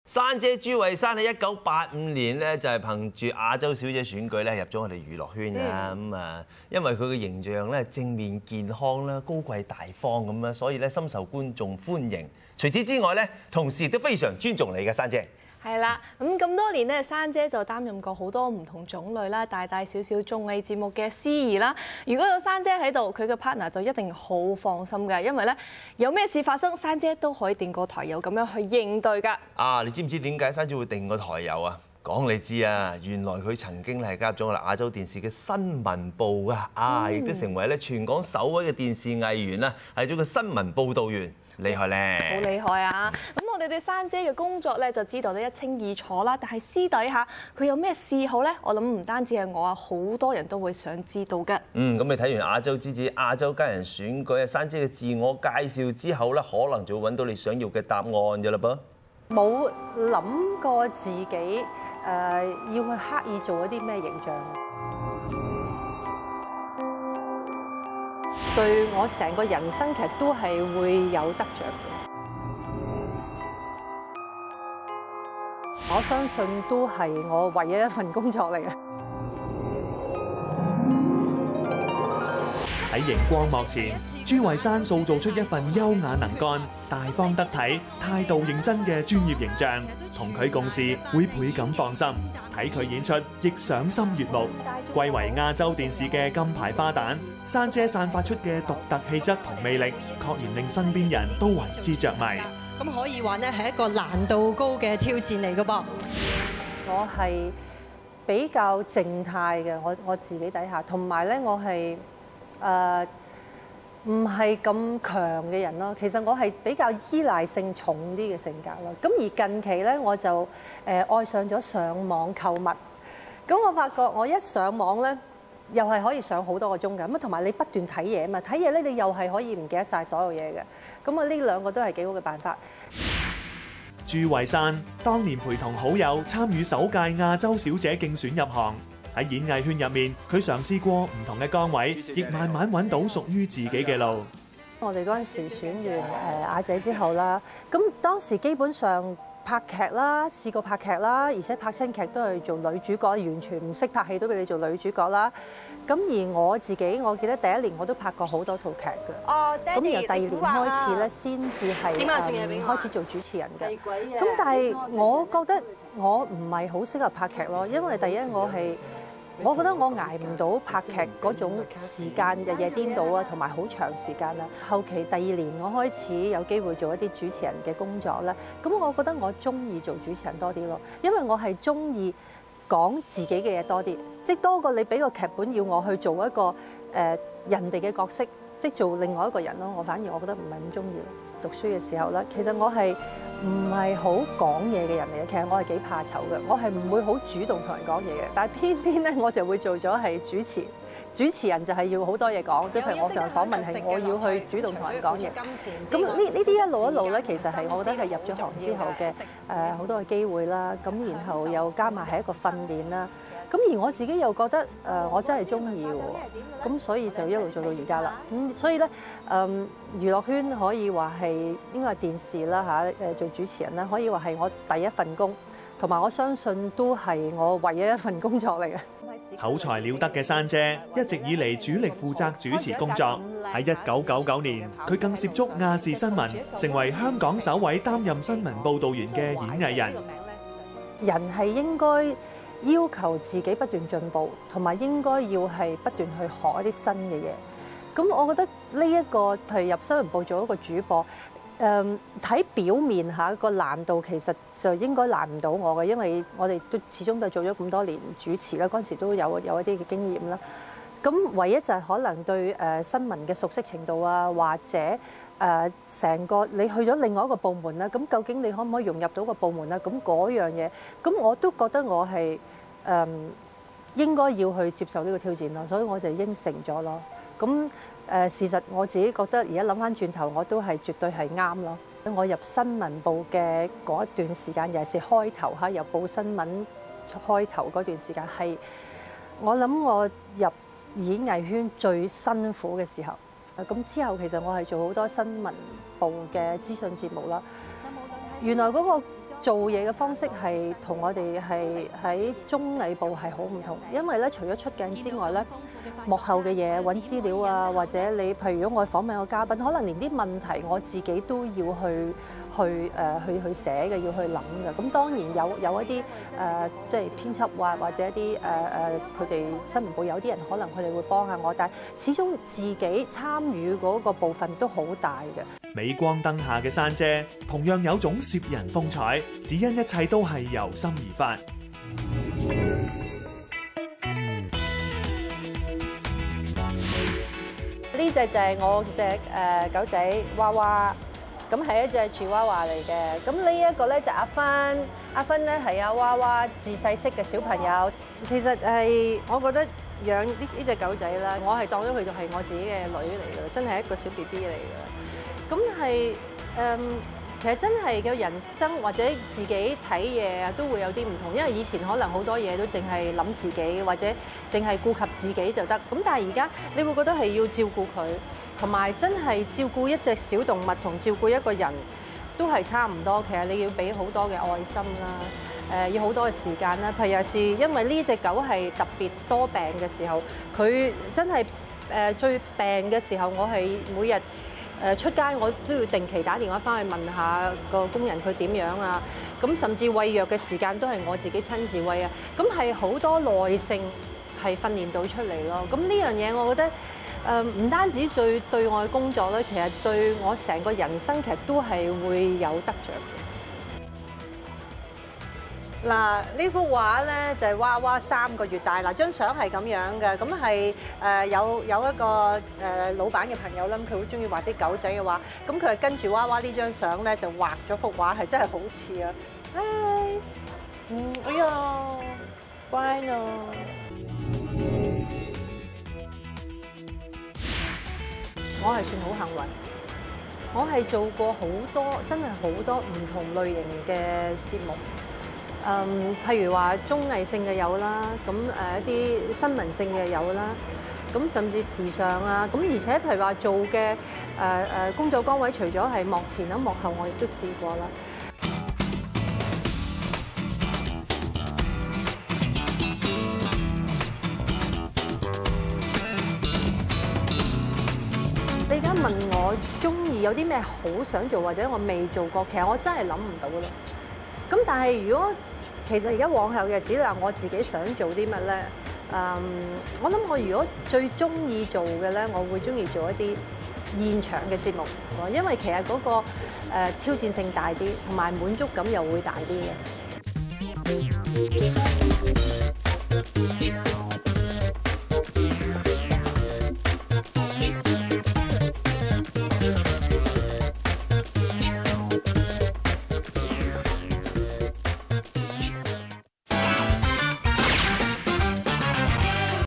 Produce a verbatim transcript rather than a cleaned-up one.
珊姐朱慧珊喺一九八五年咧就係憑住亞洲小姐選舉咧入咗我哋娛樂圈啊咁啊，因為佢嘅形象咧正面健康啦、高貴大方咁啊，所以咧深受觀眾歡迎。除此之外咧，同時亦都非常尊重你嘅珊姐。 係啦，咁咁多年咧，珊姐就擔任過好多唔同種類啦，大大小小綜藝節目嘅司儀啦。如果有珊姐喺度，佢嘅 partner 就一定好放心㗎，因為咧有咩事發生，珊姐都可以定個台友咁樣去應對㗎。 啊，你知唔知點解珊姐會定個台友啊？講你知啊，原來佢曾經係加入咗我哋亞洲電視嘅新聞部㗎，啊，亦都成為咧全港首位嘅電視藝員啦，係咗個新聞報導員。厲害咧！ 好厲害啊！咁我哋對珊姐嘅工作咧就知道得一清二楚啦，但係私底下佢有咩嗜好咧？我諗唔單止係我啊，好多人都會想知道嘅。 嗯，咁你睇完亞洲之子、亞洲佳人選舉啊，珊姐嘅自我介紹之後咧，可能就會揾到你想要嘅答案㗎啦噃。 冇諗過自己誒、呃、要去刻意做一啲咩形象。對我成個人生其實都係會有得着嘅，我相信都係我唯一一份工作嚟嘅。 喺熒光幕前，朱慧珊塑造出一份優雅能幹、大方得體、態度認真嘅專業形象，同佢共事會倍感放心，睇佢演出亦賞心悅目。貴為亞洲電視嘅金牌花旦，珊姐散發出嘅獨特氣質同魅力，確然令身邊人都為之着迷。 咁可以話呢係一個難度高嘅挑戰嚟嘅噃。 我係比較靜態嘅，我我自己底下，同埋咧我係誒唔係咁強嘅人咯。其實我係比較依賴性重啲嘅性格咯。咁而近期咧我就誒愛上咗上網購物。咁我發覺我一上網咧，又係可以上好多個鐘㗎。咁啊，同埋你不斷睇嘢啊嘛，睇嘢咧你又係可以唔記得晒所有嘢嘅。咁啊，呢兩個都係幾好嘅辦法。 朱慧珊當年陪同好友參與首屆亞洲小姐競選入行，喺演藝圈入面，佢嘗試過唔同嘅崗位，亦慢慢揾到屬於自己嘅路。 我哋嗰陣時選完誒亞姐之後啦，咁當時基本上拍劇啦，試過拍劇啦，而且拍親劇都係做女主角，完全唔識拍戲都俾你做女主角啦。咁而我自己，我記得第一年我都拍過好多套劇嘅。哦，爹哋，咁由第二年開始咧，先至係開始做主持人嘅。咁但係我覺得我唔係好適合拍劇咯，因為第一我係。我覺得我捱唔到拍劇嗰種時間，日夜顛倒啊，同埋好長時間啦。後期第二年我開始有機會做一啲主持人嘅工作啦。咁我覺得我中意做主持人多啲咯，因為我係中意講自己嘅嘢多啲，即係多過你俾個劇本要我去做一個誒、呃、人哋嘅角色，即係做另外一個人咯。我反而我覺得唔係咁中意。讀書嘅時候咧，其實我係唔係好講嘢嘅人嚟嘅。其實我係幾怕醜嘅，我係唔會好主動同人講嘢嘅。但係偏偏咧，我就會做咗係主持。主持人就係要好多嘢講，即係譬如我同人訪問係我要去主動同人講嘢。咁呢呢啲一路一路咧，其實係我覺得係入咗行之後嘅誒好多嘅機會啦。咁然後又加埋係一個訓練啦。咁而我自己又覺得誒、呃，我真係中意喎，咁所以就一路做到而家啦。咁所以咧，誒、嗯、娛樂圈可以話係應該係電視啦嚇，誒做主持人啦，可以話係我第一份工，同埋我相信都係我唯一一份工作嚟嘅。 口才了得嘅珊姐一直以嚟主力負責主持工作。喺一九九九年，佢更涉足亞視新聞，成為香港首位擔任新聞報導員嘅演藝人。 人係應該要求自己不斷進步，同埋應該要係不斷去學一啲新嘅嘢。咁我覺得呢一個譬如入新聞部做一個主播，誒睇表面下個難度其實就應該難唔到我嘅，因為我哋都始終都係做咗咁多年主持啦，嗰陣時都有有一啲嘅經驗啦。咁唯一就係可能對誒新聞嘅熟悉程度啊，或者誒成個你去咗另外一個部門啦，咁究竟你可唔可以融入到個部門啦？咁嗰樣嘢，咁我都覺得我係誒應該要去接受呢個挑戰咯，所以我就應承咗咯。咁誒事實我自己覺得而家諗翻轉頭，我都係絕對係啱咯。我入新聞部嘅嗰一段時間，尤其是開頭嚇，由報新聞開頭嗰段時間係我諗我入演藝圈最辛苦嘅時候。咁之後其實我係做好多新聞部嘅資訊節目啦。原來嗰個做嘢嘅方式係同我哋係喺綜藝部係好唔同，因為咧除咗出鏡之外咧，幕後嘅嘢揾資料啊，或者你譬如如果我訪問個嘉賓，可能連啲問題我自己都要去去誒、呃、去去寫嘅，要去諗嘅。咁當然有有一啲誒、呃、即係編輯啊，或者一啲誒誒佢哋新聞部有啲人可能佢哋會幫下我，但係始終自己參與嗰個部分都好大嘅。 鎂光燈下嘅珊姐同樣有種攝人風采，只因一切都係由心而發。 呢隻就係我隻誒狗仔娃娃，咁係一隻吉娃娃嚟嘅。咁呢一個咧就阿芬，阿芬咧係阿娃娃自細識嘅小朋友。其實係我覺得養呢呢隻狗仔啦，我係當咗佢就係我自己嘅女嚟㗎，真係一個小 B B 嚟㗎。咁係誒，其實真係嘅人生或者自己睇嘢啊，都會有啲唔同。因為以前可能好多嘢都淨係諗自己，或者淨係顧及自己就得。咁但係而家你會覺得係要照顧佢，同埋真係照顧一隻小動物同照顧一個人都係差唔多。其實你要俾好多嘅愛心啦，誒要好多嘅時間啦。譬如有時因為呢隻狗係特別多病嘅時候，佢真係誒最病嘅時候，我係每日誒出街我都要定期打電話翻去問下個工人佢點樣啊，咁甚至餵藥嘅時間都係我自己親自餵啊，咁係好多耐性係訓練到出嚟咯。咁呢樣嘢我覺得誒唔單止對對我嘅工作咧，其實對我成個人生其實都係會有得着嘅。嗱，呢幅畫咧就係娃娃三個月大，嗱張相係咁樣嘅，咁係誒有有一個誒老闆嘅朋友啦，佢好中意畫啲狗仔嘅畫，咁佢係跟住娃娃呢張相咧就畫咗幅畫，係真係好似啊！嗨，嗯，哎呀，乖咯。我係算好幸運，我係做過好多真係好多唔同類型嘅節目。嗯，譬如話綜藝性嘅有啦，咁誒一啲新聞性嘅有啦，咁甚至時尚啊，咁而且譬如話做嘅誒誒工作崗位，除咗係幕前啦，幕後我亦都試過啦。你而家問我中意有啲咩好想做，或者我未做過，其實我真係諗唔到咯。咁但係如果其實而家往後嘅日子啦，我自己想做啲乜咧？嗯，我諗我如果最中意做嘅咧，我會中意做一啲現場嘅節目，因為其實嗰個誒挑戰性大啲，同埋滿足感又會大啲嘅。